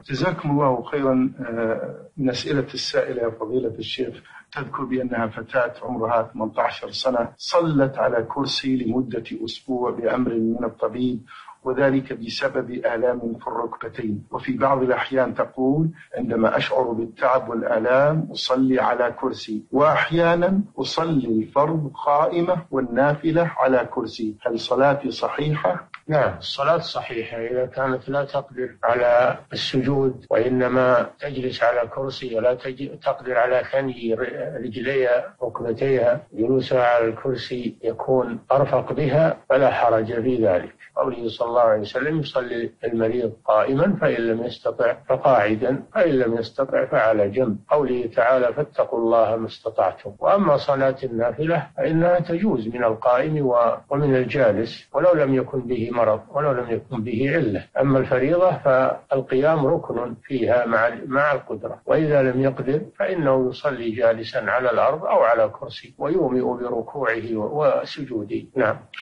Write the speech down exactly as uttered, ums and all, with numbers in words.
جزاكم الله خيرا. من أسئلة السائلة يا فضيلة الشيخ، تذكر بأنها فتاة عمرها ثمانية عشر سنة صلت على كرسي لمدة أسبوع بأمر من الطبيب، وذلك بسبب آلام في الركبتين، وفي بعض الأحيان تقول عندما أشعر بالتعب والآلام أصلي على كرسي، وأحيانا أصلي الفرض قائمة والنافلة على كرسي، هل صلاتي صحيحة؟ نعم، الصلاة صحيحة إذا كانت لا تقدر على السجود وإنما تجلس على كرسي ولا تقدر على ثني رجليها ركبتيها، جلوسها على الكرسي يكون أرفق بها فلا حرج في ذلك. قوله صلى الله عليه وسلم: يصلي المريض قائما فإن لم يستطع فقاعدا فإن لم يستطع فعلى جنب. قوله تعالى: فاتقوا الله ما استطعتم. وأما صلاة النافلة فإنها تجوز من القائم ومن الجالس ولو لم يكن به مرض ولو لم يكن به علة. أما الفريضة فالقيام ركن فيها مع مع القدرة، وإذا لم يقدر فإنه يصلي جالسا على الأرض أو على كرسي ويومئ بركوعه وسجوده. نعم.